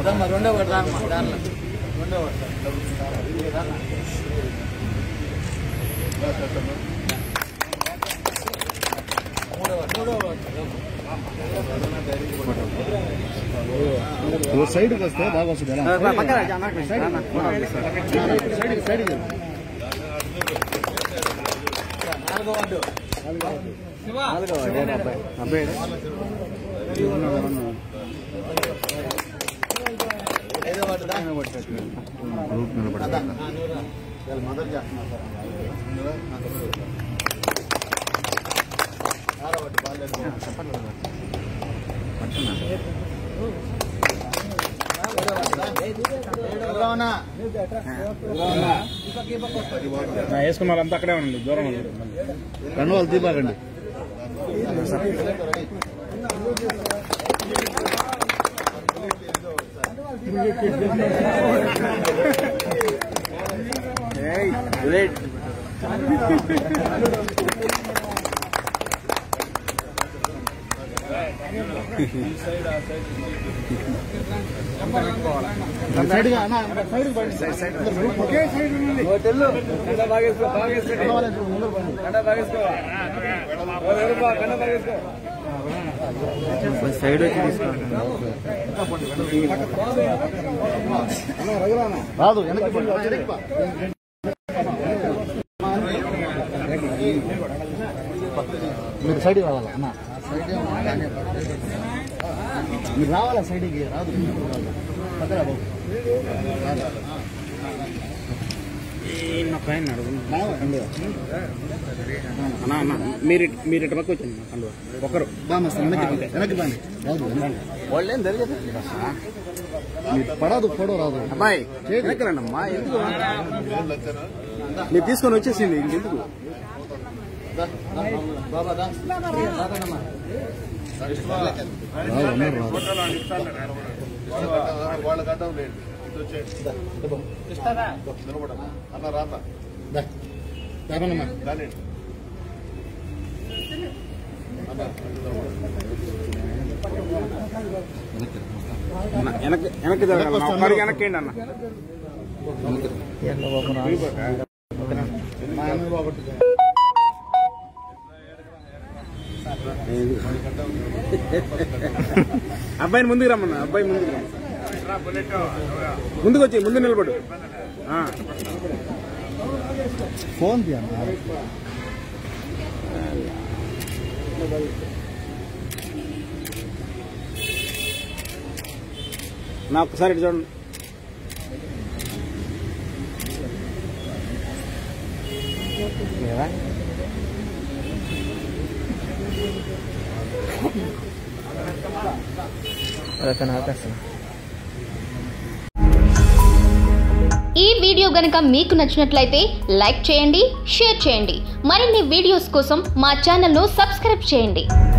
రెండో ఒకటి రామ్మా దానిలో రెండో ఒకటి సైడ్ వస్తే బాగా వస్తుంది మదర్ చేస్తున్నారు వేసుకున్నారు అంతా అక్కడే ఉండండి దూరం రెండు వాళ్ళు తీపాకండి సైడ్ వచ్చి తీసుకోండి రాదు మీరు సైడ్ రావాలా అన్న మీరు రావాలా సైడ్కి రాదు పక్కన బాబు మీరు ఇటు పక్క వచ్చండి కండువ ఒకరు వెనక్కి బాండి రాదు వాళ్ళేం జరిగేది పడదు ఫోటో రాదు అబ్బాయి వెనక్కరండమ్మా ఎందుకు మీరు తీసుకొని వచ్చేసింది ఇంకెందుకు వాళ్ళ గడ్డం లేదు అన్న రాత వెనక్కి వెనక్కి అన్న అబ్బాయిని ముందుకు రమ్మన్నా అబ్బాయి ముందుకు వచ్చి ముందు నిలబడు ఫోన్ నా ఒక్కసారి ఇటు చూడండి ఈ వీడియో గనుక మీకు నచ్చినట్లయితే లైక్ చేయండి, షేర్ చేయండి. మరిన్ని వీడియోస్ కోసం మా ఛానల్ను సబ్స్క్రైబ్ చేయండి.